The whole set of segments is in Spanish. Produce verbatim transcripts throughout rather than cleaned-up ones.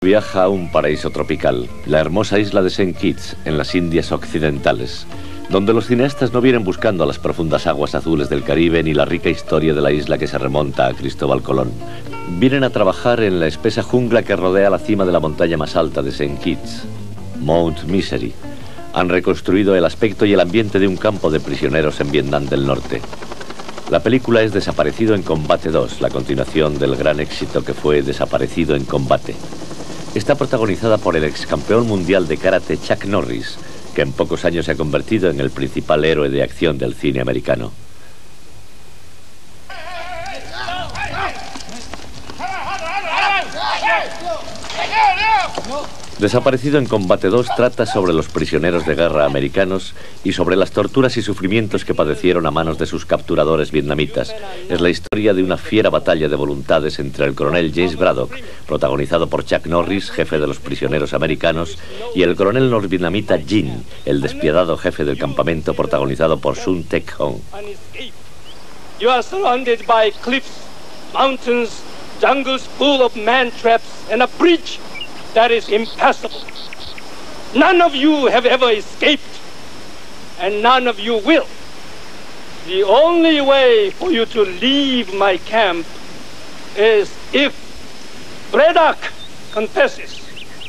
Viaja a un paraíso tropical, la hermosa isla de Saint Kitts, en las Indias Occidentales, donde los cineastas no vienen buscando a las profundas aguas azules del Caribe ni la rica historia de la isla que se remonta a Cristóbal Colón. Vienen a trabajar en la espesa jungla que rodea la cima de la montaña más alta de Saint Kitts, Mount Misery. Han reconstruido el aspecto y el ambiente de un campo de prisioneros en Vietnam del Norte. La película es Desaparecido en Combate dos, la continuación del gran éxito que fue Desaparecido en Combate. Está protagonizada por el ex campeón mundial de karate Chuck Norris, que en pocos años se ha convertido en el principal héroe de acción del cine americano. Desaparecido en Combate dos trata sobre los prisioneros de guerra americanos y sobre las torturas y sufrimientos que padecieron a manos de sus capturadores vietnamitas. Es la historia de una fiera batalla de voluntades entre el coronel James Braddock, protagonizado por Chuck Norris, jefe de los prisioneros americanos, y el coronel norvietnamita Jin, el despiadado jefe del campamento, protagonizado por Sun Tek Hong. You are surrounded by cliffs, mountains, jungles full of man traps, and a bridge that is impassable. None of you have ever escaped, and none of you will. The only way for you to leave my camp is if Braddock confesses.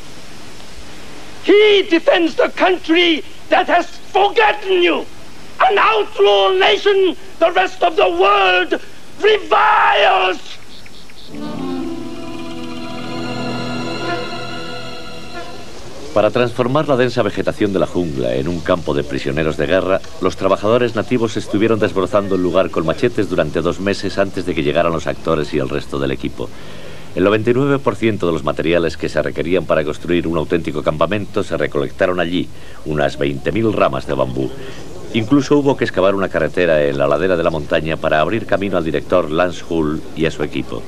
He defends the country that has forgotten you, an outlaw nation the rest of the world reviles. Para transformar la densa vegetación de la jungla en un campo de prisioneros de guerra, los trabajadores nativos estuvieron desbrozando el lugar con machetes durante dos meses antes de que llegaran los actores y el resto del equipo. El noventa y nueve por ciento de los materiales que se requerían para construir un auténtico campamento se recolectaron allí, unas veinte mil ramas de bambú. Incluso hubo que excavar una carretera en la ladera de la montaña para abrir camino al director Lance Hull y a su equipo.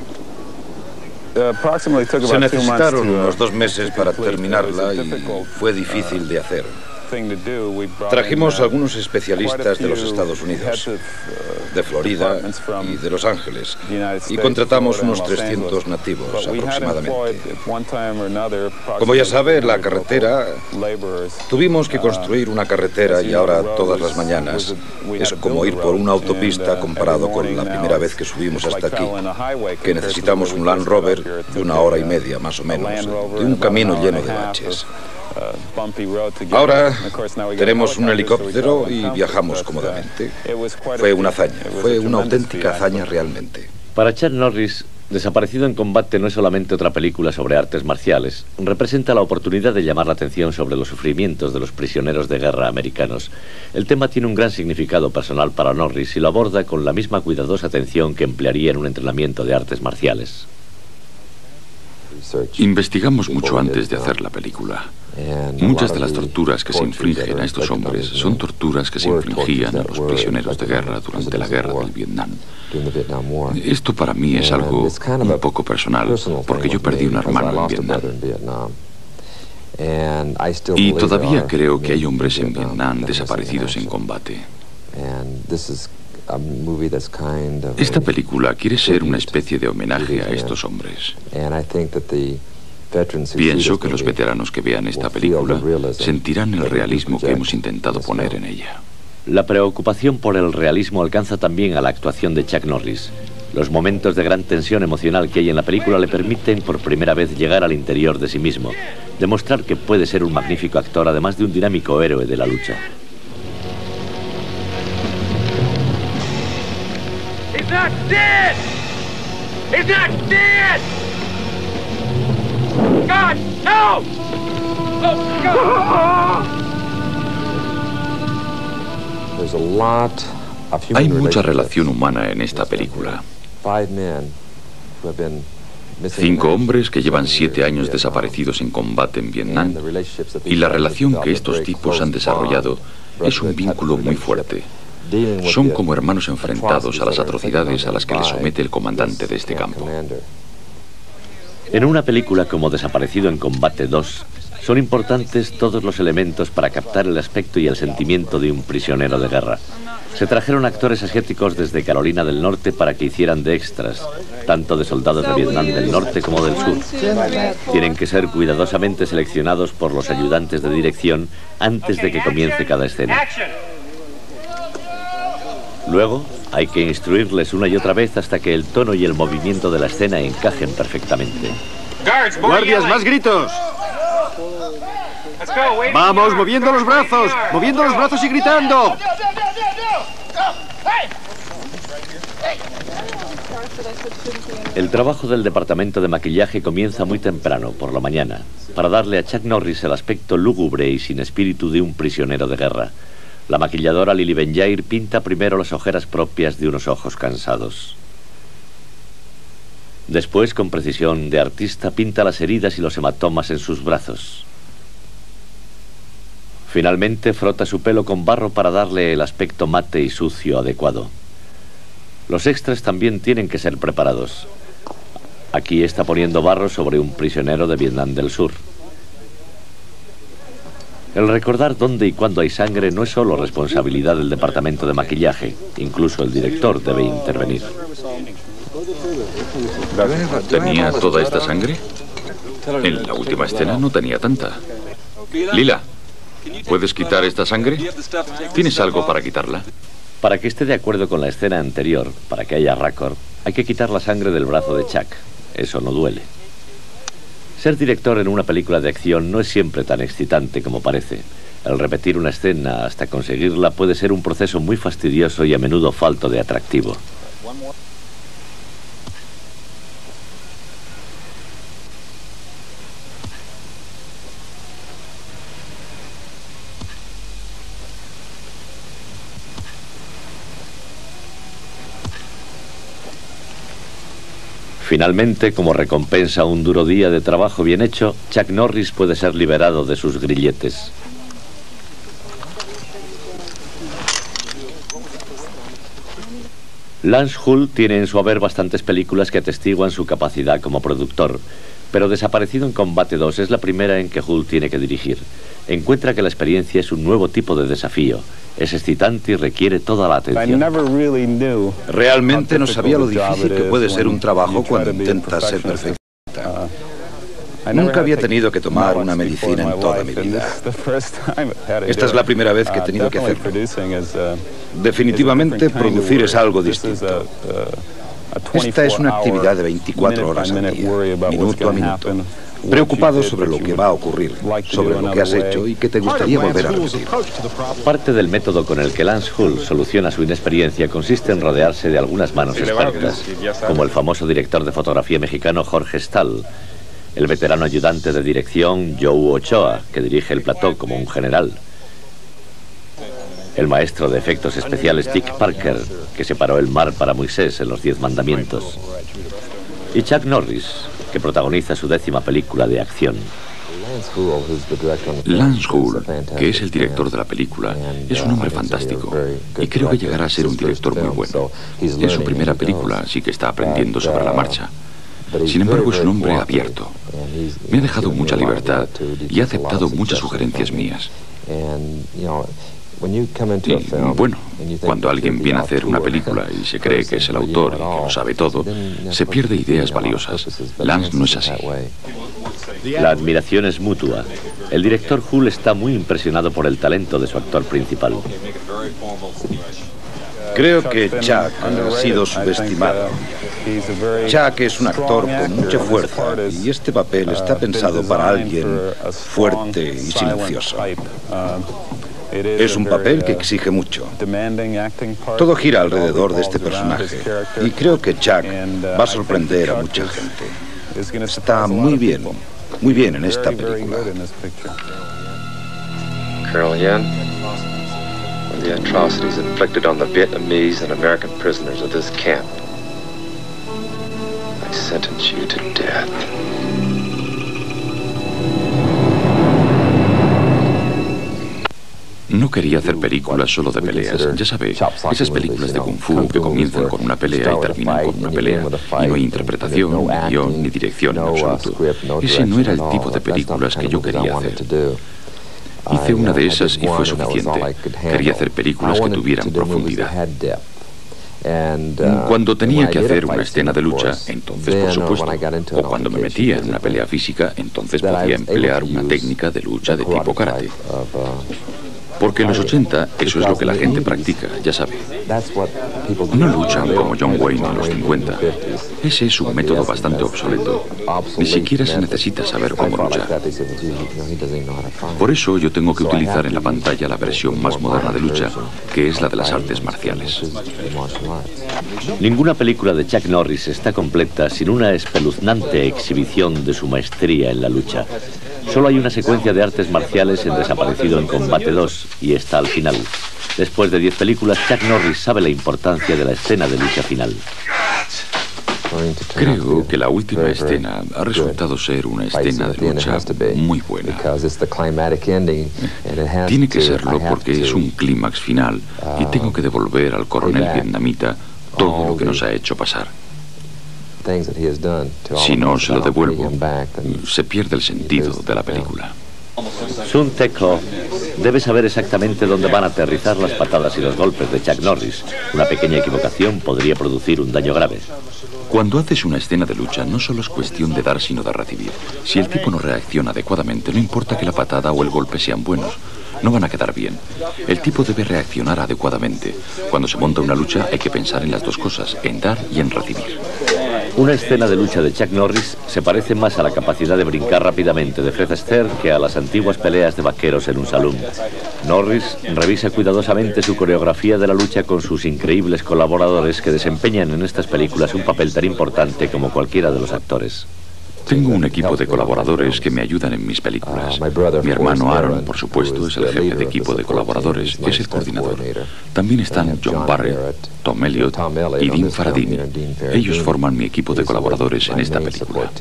Se necesitaron unos dos meses para terminarla y fue difícil de hacer. Trajimos a algunos especialistas de los Estados Unidos, de Florida y de Los Ángeles, y contratamos unos trescientos nativos aproximadamente. Como ya sabe, la carretera... Tuvimos que construir una carretera y ahora todas las mañanas es como ir por una autopista comparado con la primera vez que subimos hasta aquí, que necesitamos un Land Rover de una hora y media más o menos, de un camino lleno de baches. Ahora tenemos un helicóptero y viajamos cómodamente. Fue una hazaña, fue una auténtica hazaña realmente. Para Chuck Norris, Desaparecido en Combate no es solamente otra película sobre artes marciales. Representa la oportunidad de llamar la atención sobre los sufrimientos de los prisioneros de guerra americanos. El tema tiene un gran significado personal para Norris y lo aborda con la misma cuidadosa atención que emplearía en un entrenamiento de artes marciales. Investigamos mucho antes de hacer la película. Muchas de las torturas que se infligen a estos hombres son torturas que se infligían a los prisioneros de guerra durante la guerra del Vietnam. Esto para mí es algo un poco personal, porque yo perdí un hermano en Vietnam. Y todavía creo que hay hombres en Vietnam desaparecidos en combate. Esta película quiere ser una especie de homenaje a estos hombres. Pienso que los veteranos que vean esta película sentirán el realismo que hemos intentado poner en ella. La preocupación por el realismo alcanza también a la actuación de Chuck Norris. Los momentos de gran tensión emocional que hay en la película le permiten por primera vez llegar al interior de sí mismo, demostrar que puede ser un magnífico actor además de un dinámico héroe de la lucha. He's not dead! He's not dead! God, no! Oh, God! Hay mucha relación humana en esta película. Cinco hombres que llevan siete años desaparecidos en combate en Vietnam, y la relación que estos tipos han desarrollado es un vínculo muy fuerte. Son como hermanos enfrentados a las atrocidades a las que les somete el comandante de este campo. En una película como Desaparecido en Combate dos, son importantes todos los elementos para captar el aspecto y el sentimiento de un prisionero de guerra. Se trajeron actores asiáticos desde Carolina del Norte para que hicieran de extras, tanto de soldados de Vietnam del Norte como del Sur. Tienen que ser cuidadosamente seleccionados por los ayudantes de dirección antes de que comience cada escena. Luego, hay que instruirles una y otra vez hasta que el tono y el movimiento de la escena encajen perfectamente. ¡Guardias, más gritos! ¡Vamos, moviendo los brazos! ¡Moviendo los brazos y gritando! El trabajo del departamento de maquillaje comienza muy temprano, por la mañana, para darle a Chuck Norris el aspecto lúgubre y sin espíritu de un prisionero de guerra. La maquilladora Lili Ben-Yair pinta primero las ojeras propias de unos ojos cansados. Después, con precisión de artista, pinta las heridas y los hematomas en sus brazos. Finalmente, frota su pelo con barro para darle el aspecto mate y sucio adecuado. Los extras también tienen que ser preparados. Aquí está poniendo barro sobre un prisionero de Vietnam del Sur. El recordar dónde y cuándo hay sangre no es solo responsabilidad del departamento de maquillaje. Incluso el director debe intervenir. ¿Tenía toda esta sangre? En la última escena no tenía tanta. Lila, ¿puedes quitar esta sangre? ¿Tienes algo para quitarla? Para que esté de acuerdo con la escena anterior, para que haya récord, hay que quitar la sangre del brazo de Chuck. Eso no duele. Ser director en una película de acción no es siempre tan excitante como parece. El repetir una escena hasta conseguirla puede ser un proceso muy fastidioso y a menudo falto de atractivo. Finalmente, como recompensa a un duro día de trabajo bien hecho, Chuck Norris puede ser liberado de sus grilletes. Lance Hull tiene en su haber bastantes películas que atestiguan su capacidad como productor, pero Desaparecido en Combate dos es la primera en que Hull tiene que dirigir. Encuentra que la experiencia es un nuevo tipo de desafío. Es excitante y requiere toda la atención. Realmente no sabía lo difícil que puede ser un trabajo cuando intentas ser perfecta. Nunca había tenido que tomar una medicina en toda mi vida. Esta es la primera vez que he tenido que hacerlo. Definitivamente, producir es algo distinto. Esta es una actividad de veinticuatro horas al día, minuto a minuto, preocupado sobre lo que va a ocurrir, sobre lo que has hecho y que te gustaría volver a repetir. Parte del método con el que Lance Hull soluciona su inexperiencia consiste en rodearse de algunas manos expertas, como el famoso director de fotografía mexicano Jorge Stahl, el veterano ayudante de dirección Joe Ochoa, que dirige el plató como un general, el maestro de efectos especiales Dick Parker, que separó el mar para Moisés en Los Diez Mandamientos, y Chuck Norris, que protagoniza su décima película de acción. Lance Hull, que es el director de la película, es un hombre fantástico y creo que llegará a ser un director muy bueno. Es su primera película, así que está aprendiendo sobre la marcha. Sin embargo, es un hombre abierto. Me ha dejado mucha libertad y ha aceptado muchas sugerencias mías. Y, bueno, cuando alguien viene a hacer una película y se cree que es el autor y que lo sabe todo, se pierde ideas valiosas. Lance no es así. La admiración es mutua. El director Hull está muy impresionado por el talento de su actor principal. Creo que Chuck ha sido subestimado. Chuck es un actor con mucha fuerza y este papel está pensado para alguien fuerte y silencioso. Es un papel que exige mucho. Todo gira alrededor de este personaje y creo que Chuck va a sorprender a mucha gente. Está muy bien, muy bien en esta película. Colonel Yan, for the atrocities inflicted on the Vietnamese and American prisoners of this camp, I sentence you to death. No quería hacer películas solo de peleas. Ya sabe, esas películas de Kung Fu que comienzan con una pelea y terminan con una pelea. Y no hay interpretación, ni guión, ni dirección en absoluto. Ese no era el tipo de películas que yo quería hacer. Hice una de esas y fue suficiente. Quería hacer películas que tuvieran profundidad. Cuando tenía que hacer una escena de lucha, entonces por supuesto, o cuando me metía en una pelea física, entonces podía emplear una técnica de lucha de tipo karate. Porque en los ochenta eso es lo que la gente practica, ya sabe. No luchan como John Wayne en los cincuenta. Ese es un método bastante obsoleto. Ni siquiera se necesita saber cómo luchar. Por eso yo tengo que utilizar en la pantalla la versión más moderna de lucha, que es la de las artes marciales. Ninguna película de Chuck Norris está completa sin una espeluznante exhibición de su maestría en la lucha. Solo hay una secuencia de artes marciales en Desaparecido en Combate dos, y está al final. Después de diez películas, Chuck Norris sabe la importancia de la escena de lucha final. Creo que la última escena ha resultado ser una escena de lucha muy buena. Tiene que serlo porque es un clímax final y tengo que devolver al coronel vietnamita todo lo que nos ha hecho pasar. Si no se lo devuelvo, se pierde el sentido de la película. Sun Teko debe saber exactamente dónde van a aterrizar las patadas y los golpes de Chuck Norris. Una pequeña equivocación podría producir un daño grave. Cuando haces una escena de lucha, no solo es cuestión de dar, sino de recibir. Si el tipo no reacciona adecuadamente, no importa que la patada o el golpe sean buenos. No van a quedar bien. El tipo debe reaccionar adecuadamente. Cuando se monta una lucha hay que pensar en las dos cosas, en dar y en recibir. Una escena de lucha de Chuck Norris se parece más a la capacidad de brincar rápidamente de Fred Astaire que a las antiguas peleas de vaqueros en un salón. Norris revisa cuidadosamente su coreografía de la lucha con sus increíbles colaboradores que desempeñan en estas películas un papel tan importante como cualquiera de los actores. Tengo un equipo de colaboradores que me ayudan en mis películas. Mi hermano Aaron, por supuesto, es el jefe de equipo de colaboradores, es el coordinador. También están John Barrett, Tom Elliott y Dean Faradini. Ellos forman mi equipo de colaboradores en esta película.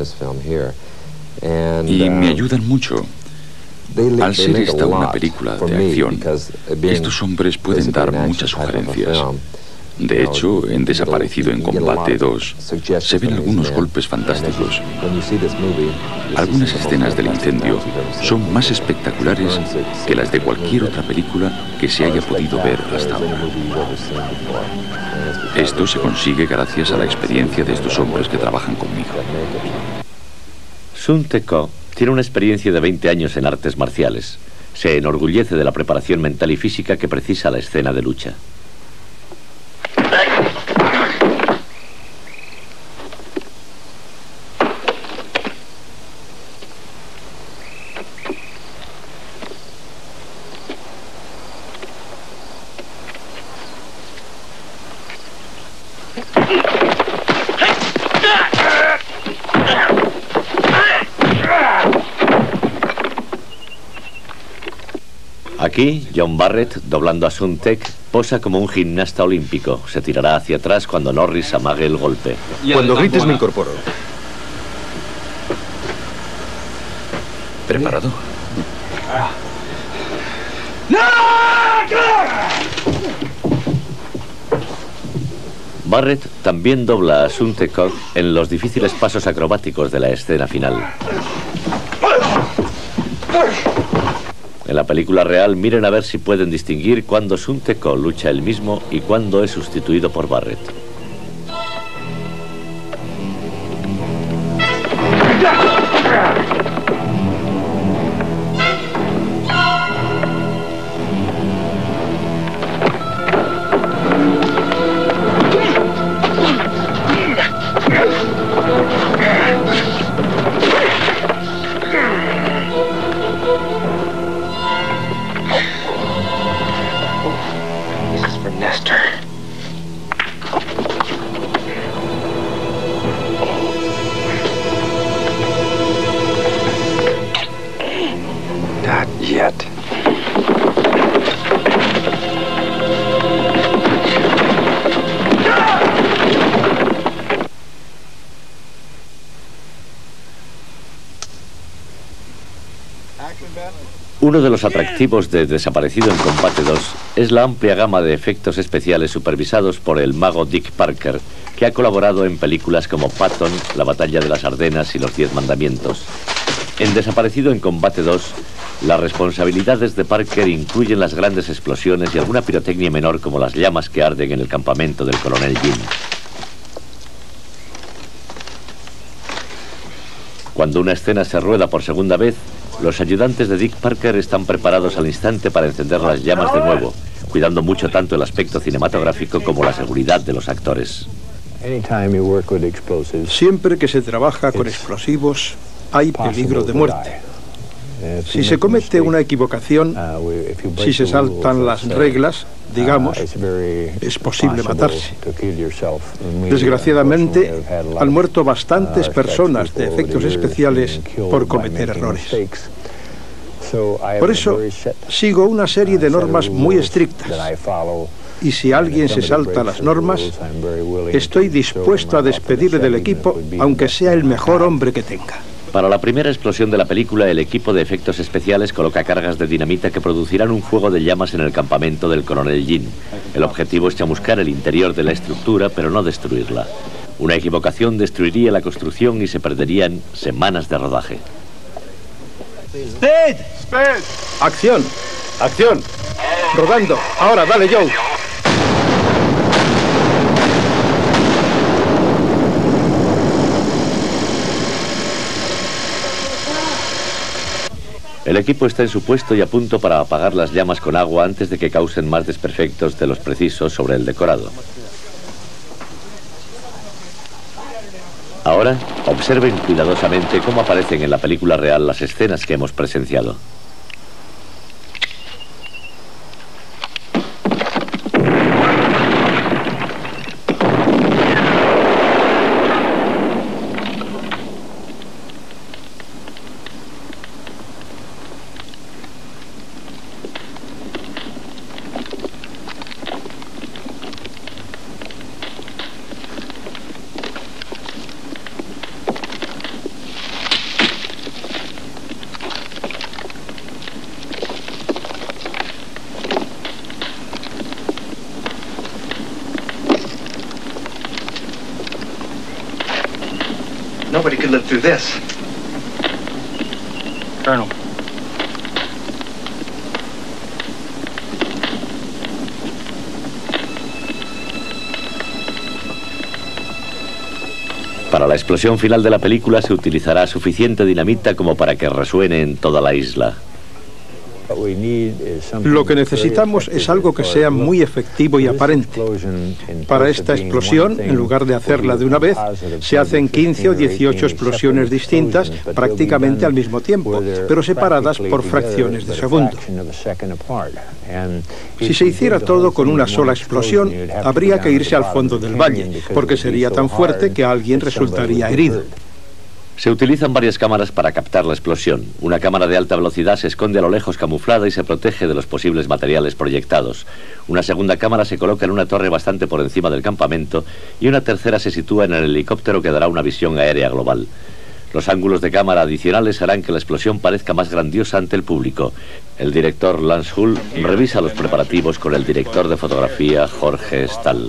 Y me ayudan mucho. Al ser esta una película de acción, estos hombres pueden dar muchas sugerencias. De hecho, en Desaparecido en Combate dos se ven algunos golpes fantásticos. Algunas escenas del incendio son más espectaculares que las de cualquier otra película que se haya podido ver hasta ahora. Esto se consigue gracias a la experiencia de estos hombres que trabajan conmigo. Sun Teko tiene una experiencia de veinte años en artes marciales. Se enorgullece de la preparación mental y física que precisa la escena de lucha. Aquí, John Barrett, doblando a Sun Teko, posa como un gimnasta olímpico. Se tirará hacia atrás cuando Norris amague el golpe. Cuando grites me incorporo. ¿Preparado? Barrett también dobla a Sun Teko en los difíciles pasos acrobáticos de la escena final. En la película real, miren a ver si pueden distinguir cuándo Sun Teko lucha él mismo y cuándo es sustituido por Barrett. Uno de los atractivos de Desaparecido en Combate dos es la amplia gama de efectos especiales supervisados por el mago Dick Parker, que ha colaborado en películas como Patton, La batalla de las Ardenas y Los Diez Mandamientos. En Desaparecido en Combate dos, las responsabilidades de Parker incluyen las grandes explosiones y alguna pirotecnia menor como las llamas que arden en el campamento del coronel Jim. Cuando una escena se rueda por segunda vez, los ayudantes de Dick Parker están preparados al instante para encender las llamas de nuevo, cuidando mucho tanto el aspecto cinematográfico como la seguridad de los actores. Siempre que se trabaja con explosivos, hay peligro de muerte. Si se comete una equivocación, si se saltan las reglas, digamos, es posible matarse. Desgraciadamente, han muerto bastantes personas de efectos especiales por cometer errores. Por eso, sigo una serie de normas muy estrictas. Y si alguien se salta las normas, estoy dispuesto a despedirle del equipo, aunque sea el mejor hombre que tenga. Para la primera explosión de la película, el equipo de efectos especiales coloca cargas de dinamita que producirán un fuego de llamas en el campamento del coronel Jim. El objetivo es chamuscar el interior de la estructura, pero no destruirla. Una equivocación destruiría la construcción y se perderían semanas de rodaje. ¡Speed! ¡Speed! ¡Acción! ¡Acción! Rodando. Ahora, dale, Joe. El equipo está en su puesto y a punto para apagar las llamas con agua antes de que causen más desperfectos de los precisos sobre el decorado. Ahora, observen cuidadosamente cómo aparecen en la película real las escenas que hemos presenciado. Nobody could live through this. Colonel. Para la explosión final de la película se utilizará suficiente dinamita como para que resuene en toda la isla. Lo que necesitamos es algo que sea muy efectivo y aparente. Para esta explosión, en lugar de hacerla de una vez, se hacen quince o dieciocho explosiones distintas prácticamente al mismo tiempo, pero separadas por fracciones de segundo. Si se hiciera todo con una sola explosión, habría que irse al fondo del valle, porque sería tan fuerte que alguien resultaría herido. Se utilizan varias cámaras para captar la explosión. Una cámara de alta velocidad se esconde a lo lejos camuflada y se protege de los posibles materiales proyectados. Una segunda cámara se coloca en una torre bastante por encima del campamento y una tercera se sitúa en el helicóptero que dará una visión aérea global. Los ángulos de cámara adicionales harán que la explosión parezca más grandiosa ante el público. El director Lance Hull revisa los preparativos con el director de fotografía Jorge Stahl.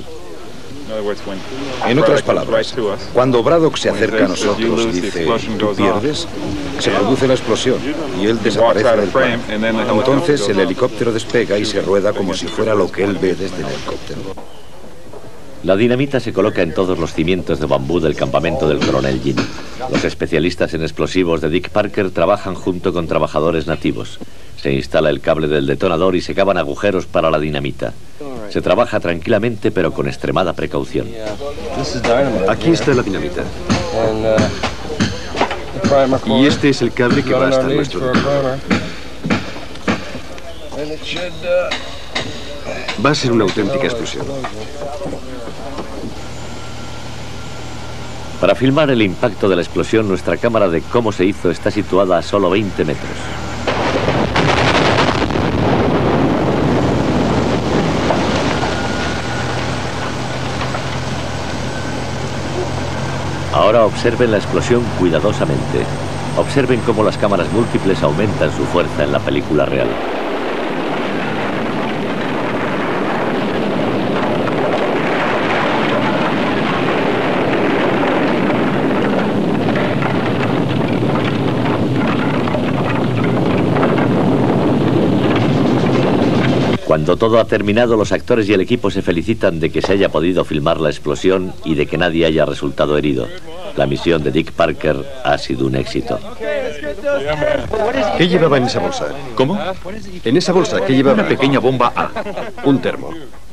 En otras palabras, cuando Braddock se acerca a nosotros y dice, tú pierdes, se produce la explosión y él desaparece del plano. Entonces el helicóptero despega y se rueda como si fuera lo que él ve desde el helicóptero. La dinamita se coloca en todos los cimientos de bambú del campamento del coronel Jim. Los especialistas en explosivos de Dick Parker trabajan junto con trabajadores nativos. Se instala el cable del detonador y se cavan agujeros para la dinamita. Se trabaja tranquilamente pero con extremada precaución. Aquí está la dinamita. Y este es el cable que va hasta nuestro detonador. Va a ser una auténtica explosión. Para filmar el impacto de la explosión, nuestra cámara de cómo se hizo está situada a solo veinte metros. Ahora observen la explosión cuidadosamente. Observen cómo las cámaras múltiples aumentan su fuerza en la película real. Cuando todo ha terminado, los actores y el equipo se felicitan de que se haya podido filmar la explosión y de que nadie haya resultado herido. La misión de Dick Parker ha sido un éxito. ¿Qué llevaba en esa bolsa? ¿Cómo? En esa bolsa, ¿qué llevaba? Una pequeña bomba A. Un termo.